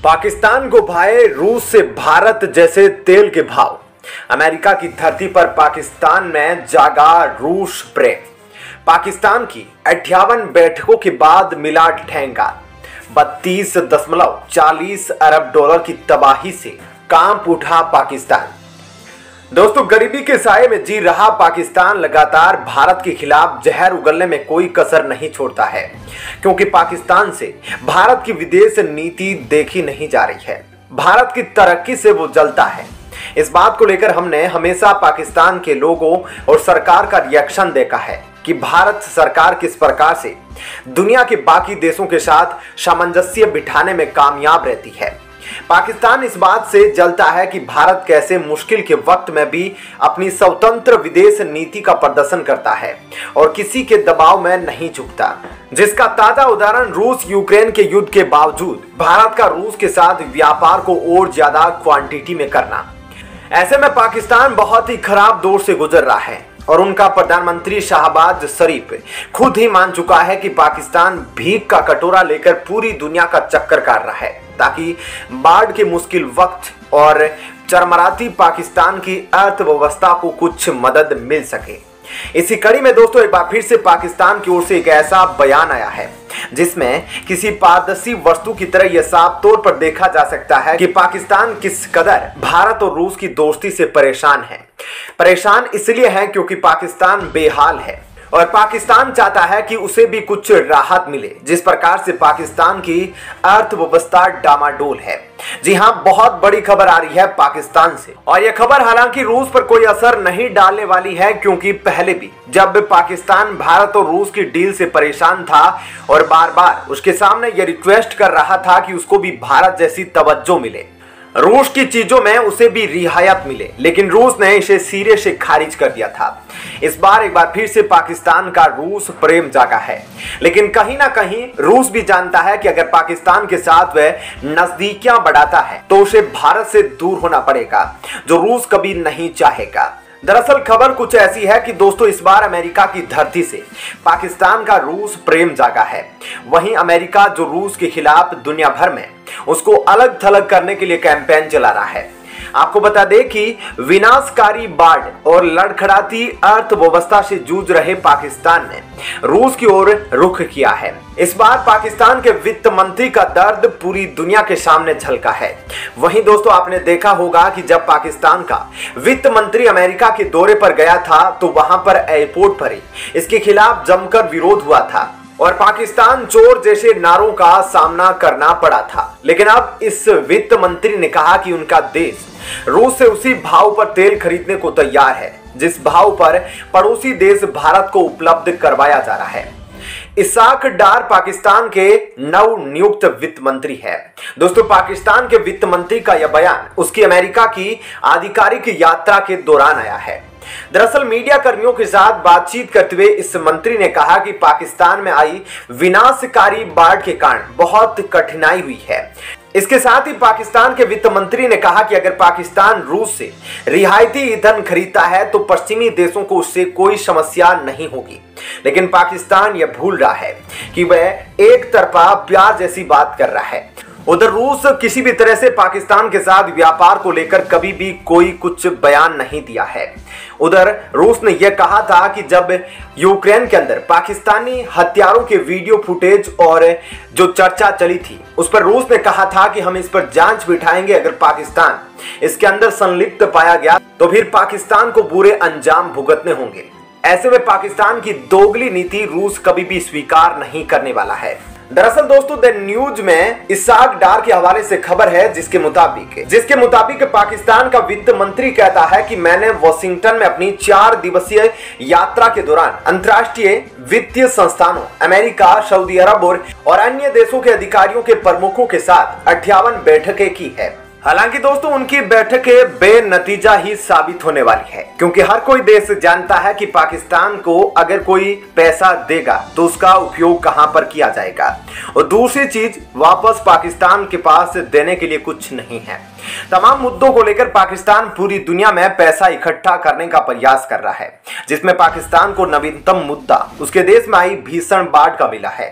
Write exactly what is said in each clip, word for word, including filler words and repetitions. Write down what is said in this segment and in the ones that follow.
पाकिस्तान को भाए रूस से भारत जैसे तेल के भाव। अमेरिका की धरती पर पाकिस्तान में जागा रूस प्रेम। पाकिस्तान की अट्ठावन बैठकों के बाद मिला ठेंगा। बत्तीस दशमलव चालीस अरब डॉलर की तबाही से कांप उठा पाकिस्तान। दोस्तों, गरीबी के साए में जी रहा पाकिस्तान लगातार भारत के खिलाफ जहर उगलने में कोई कसर नहीं छोड़ता है, क्योंकि पाकिस्तान से भारत की विदेश नीति देखी नहीं जा रही है। भारत की तरक्की से वो जलता है। इस बात को लेकर हमने हमेशा पाकिस्तान के लोगों और सरकार का रिएक्शन देखा है कि भारत सरकार किस प्रकार से दुनिया के बाकी देशों के साथ सामंजस्य बिठाने में कामयाब रहती है। पाकिस्तान इस बात से जलता है कि भारत कैसे मुश्किल के वक्त में भी अपनी स्वतंत्र विदेश नीति का प्रदर्शन करता है और किसी के दबाव में नहीं झुकता, जिसका ताजा उदाहरण रूस यूक्रेन के युद्ध के बावजूद भारत का रूस के साथ व्यापार को और ज्यादा क्वांटिटी में करना। ऐसे में पाकिस्तान बहुत ही खराब दौर से गुजर रहा है और उनका प्रधानमंत्री शहबाज शरीफ खुद ही मान चुका है कि पाकिस्तान भीख का कटोरा लेकर पूरी दुनिया का चक्कर काट रहा है, ताकि बाढ़ के मुश्किल वक्त और चरमराती पाकिस्तान की अर्थव्यवस्था को कुछ मदद मिल सके। इसी कड़ी में दोस्तों एक बार फिर से पाकिस्तान की ओर से एक ऐसा बयान आया है जिसमें किसी पारदर्शी वस्तु की तरह यह साफ तौर पर देखा जा सकता है कि पाकिस्तान किस कदर भारत और रूस की दोस्ती से परेशान है। परेशान इसलिए है क्योंकि पाकिस्तान बेहाल है और पाकिस्तान चाहता है कि उसे भी कुछ राहत मिले। जिस प्रकार से पाकिस्तान की अर्थव्यवस्था डामाडोल है। जी हां, बहुत बड़ी खबर आ रही है पाकिस्तान से, और यह खबर हालांकि रूस पर कोई असर नहीं डालने वाली है, क्योंकि पहले भी जब पाकिस्तान भारत और रूस की डील से परेशान था और बार बार उसके सामने यह रिक्वेस्ट कर रहा था कि उसको भी भारत जैसी तवज्जो मिले, रूस की चीजों में उसे भी रियायत मिले, लेकिन रूस ने इसे सिरे से खारिज कर दिया था। इस बार एक बार फिर से पाकिस्तान का रूस प्रेम जागा है, लेकिन कहीं ना कहीं रूस भी जानता है कि अगर पाकिस्तान के साथ वह नजदीकियां बढ़ाता है तो उसे भारत से दूर होना पड़ेगा, जो रूस कभी नहीं चाहेगा। दरअसल खबर कुछ ऐसी है कि दोस्तों इस बार अमेरिका की धरती से पाकिस्तान का रूस प्रेम जागा है। वहीं अमेरिका जो रूस के खिलाफ दुनिया भर में उसको अलग थलग करने के लिए कैंपेन चला रहा है। आपको बता दें कि विनाशकारी बाढ़ और लड़खड़ाती अर्थव्यवस्था से जूझ रहे पाकिस्तान ने रूस की ओर रुख किया है। इस बार पाकिस्तान के वित्त मंत्री का दर्द पूरी दुनिया के सामने झलका है। वहीं दोस्तों आपने देखा होगा कि जब पाकिस्तान का वित्त मंत्री अमेरिका के दौरे पर गया था तो वहां पर एयरपोर्ट पर ही इसके खिलाफ जमकर विरोध हुआ था और पाकिस्तान चोर जैसे नारों का सामना करना पड़ा था। लेकिन अब इस वित्त मंत्री ने कहा कि उनका देश रूस से उसी भाव पर तेल खरीदने को तैयार है जिस भाव पर पड़ोसी देश भारत को उपलब्ध करवाया जा रहा है। इसाक डार पाकिस्तान के नव नियुक्त वित्त मंत्री है। दोस्तों, पाकिस्तान के वित्त मंत्री का यह बयान उसकी अमेरिका की आधिकारिक यात्रा के दौरान आया है। दरअसल मीडिया कर्मियों के साथ बातचीत करते हुए इस मंत्री ने कहा कि पाकिस्तान में आई विनाशकारी बाढ़ के कारण बहुत कठिनाई हुई है। इसके साथ ही पाकिस्तान के वित्त मंत्री ने कहा कि अगर पाकिस्तान रूस से रियायती ईंधन खरीदता है तो पश्चिमी देशों को उससे कोई समस्या नहीं होगी, लेकिन पाकिस्तान यह भूल रहा है कि वह एक तरफा प्यार जैसी बात कर रहा है। उधर रूस किसी भी तरह से पाकिस्तान के साथ व्यापार को लेकर कभी भी कोई कुछ बयान नहीं दिया है। उधर रूस ने यह कहा था कि जब यूक्रेन के अंदर पाकिस्तानी हथियारों के वीडियो फुटेज और जो चर्चा चली थी उस पर रूस ने कहा था कि हम इस पर जांच बिठाएंगे। अगर पाकिस्तान इसके अंदर संलिप्त पाया गया तो फिर पाकिस्तान को बुरे अंजाम भुगतने होंगे। ऐसे में पाकिस्तान की दोगली नीति रूस कभी भी स्वीकार नहीं करने वाला है। दरअसल दोस्तों द न्यूज में इसाक डार के हवाले से खबर है जिसके मुताबिक जिसके मुताबिक पाकिस्तान का वित्त मंत्री कहता है कि मैंने वॉशिंगटन में अपनी चार दिवसीय यात्रा के दौरान अंतर्राष्ट्रीय वित्तीय संस्थानों, अमेरिका, सऊदी अरब और, और अन्य देशों के अधिकारियों के प्रमुखों के साथ अट्ठावन बैठकें की है। हालांकि दोस्तों उनकी बैठकें बेनतीजा ही साबित होने वाली है, क्योंकि हर कोई देश जानता है कि पाकिस्तान को अगर कोई पैसा देगा तो उसका उपयोग कहां पर किया जाएगा, और दूसरी चीज वापस पाकिस्तान के पास देने के लिए कुछ नहीं है। तमाम मुद्दों को लेकर पाकिस्तान पूरी दुनिया में पैसा इकट्ठा करने का प्रयास कर रहा है, जिसमें पाकिस्तान को नवीनतम मुद्दा उसके देश में आई भीषण बाढ़ का मिला है।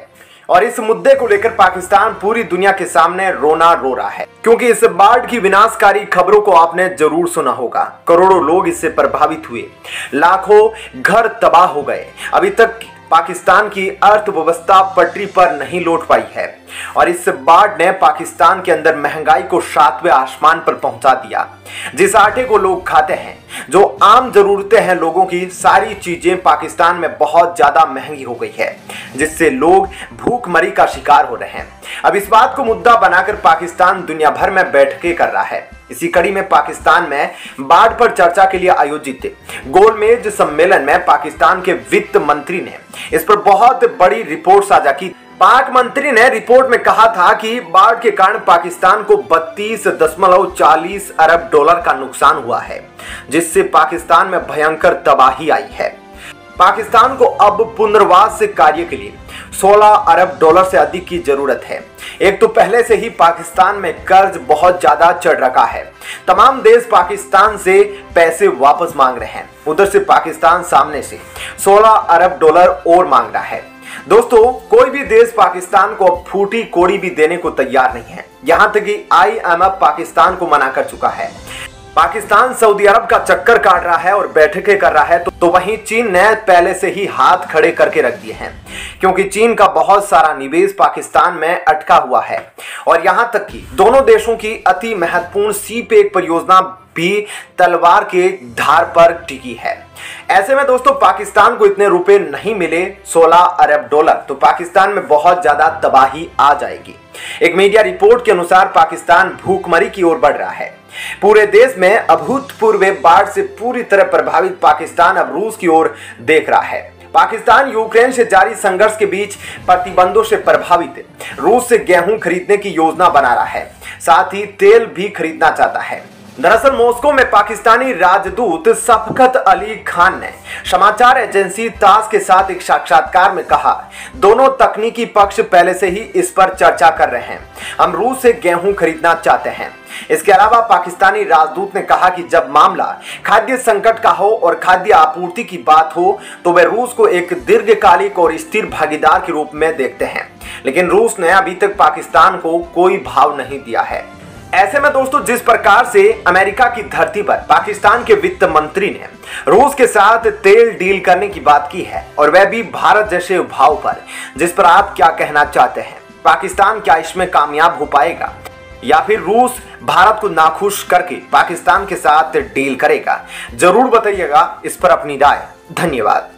और इस मुद्दे को लेकर पाकिस्तान पूरी दुनिया के सामने रोना रो रहा है, क्योंकि इस बाढ़ की विनाशकारी खबरों को आपने जरूर सुना होगा। करोड़ों लोग इससे प्रभावित हुए, लाखों घर तबाह हो गए। अभी तक पाकिस्तान की अर्थव्यवस्था पटरी पर नहीं लौट पाई है और इस बाढ़ ने पाकिस्तान के अंदर महंगाई को सातवें आसमान पर पहुंचा दिया। जिस आटे को लोग खाते हैं, जो आम जरूरतें हैं लोगों की, सारी चीजें पाकिस्तान में बहुत ज्यादा महंगी हो गई है, जिससे लोग भूखमरी का शिकार हो रहे हैं। अब इस बात को मुद्दा बनाकर पाकिस्तान दुनिया भर में बैठकें कर रहा है। इसी कड़ी में पाकिस्तान में बाढ़ पर चर्चा के लिए आयोजित गोलमेज सम्मेलन में पाकिस्तान के वित्त मंत्री ने इस पर बहुत बड़ी रिपोर्ट साझा की। पाक मंत्री ने रिपोर्ट में कहा था कि बाढ़ के कारण पाकिस्तान को बत्तीस दशमलव चालीस अरब डॉलर का नुकसान हुआ है, जिससे पाकिस्तान में भयंकर तबाही आई है। पाकिस्तान को अब पुनर्वास कार्य के लिए सोलह अरब डॉलर से अधिक की जरूरत है। एक तो पहले से ही पाकिस्तान में कर्ज बहुत ज्यादा चढ़ रखा है। तमाम देश पाकिस्तान से पैसे वापस मांग रहे हैं। उधर से पाकिस्तान सामने से सोलह अरब डॉलर और मांग रहा है। दोस्तों, कोई भी देश पाकिस्तान को अब फूटी कोड़ी भी देने को तैयार नहीं है। यहां तक कि आई एम एफ पाकिस्तान को मना कर चुका है। पाकिस्तान सऊदी अरब का चक्कर काट रहा है और बैठकें कर रहा है, तो, तो वहीं चीन ने पहले से ही हाथ खड़े करके रख दिए हैं, क्योंकि चीन का बहुत सारा निवेश पाकिस्तान में अटका हुआ है और यहां तक कि दोनों देशों की अति महत्वपूर्ण सी पैक परियोजना भी तलवार के धार पर टिकी है। ऐसे में दोस्तों, पाकिस्तान को इतने रुपए नहीं मिले, सोलह अरब डॉलर, तो पाकिस्तान में बहुत ज्यादा तबाही आ जाएगी। एक मीडिया रिपोर्ट के अनुसार पाकिस्तान भूखमरी की ओर बढ़ रहा है। पूरे देश में अभूतपूर्व बाढ़ से पूरी तरह प्रभावित पाकिस्तान अब रूस की ओर देख रहा है। पाकिस्तान यूक्रेन से जारी संघर्ष के बीच प्रतिबंधों से प्रभावित रूस से गेहूं खरीदने की योजना बना रहा है, साथ ही तेल भी खरीदना चाहता है। दरअसल मॉस्को में पाकिस्तानी राजदूत शफकत अली खान ने समाचार एजेंसी तास के साथ एक साक्षात्कार में कहा, दोनों तकनीकी पक्ष पहले से ही इस पर चर्चा कर रहे हैं। हम रूस से गेहूं खरीदना चाहते हैं। इसके अलावा पाकिस्तानी राजदूत ने कहा कि जब मामला खाद्य संकट का हो और खाद्य आपूर्ति की बात हो, तो वे रूस को एक दीर्घकालिक और स्थिर भागीदार के रूप में देखते हैं, लेकिन रूस ने अभी तक पाकिस्तान को कोई भाव नहीं दिया है। ऐसे में दोस्तों, जिस प्रकार से अमेरिका की धरती पर पाकिस्तान के वित्त मंत्री ने रूस के साथ तेल डील करने की बात की है, और वह भी भारत जैसे भाव पर, जिस पर आप क्या कहना चाहते हैं? पाकिस्तान क्या इसमें कामयाब हो पाएगा, या फिर रूस भारत को नाखुश करके पाकिस्तान के साथ डील करेगा? जरूर बताइएगा इस पर अपनी राय। धन्यवाद।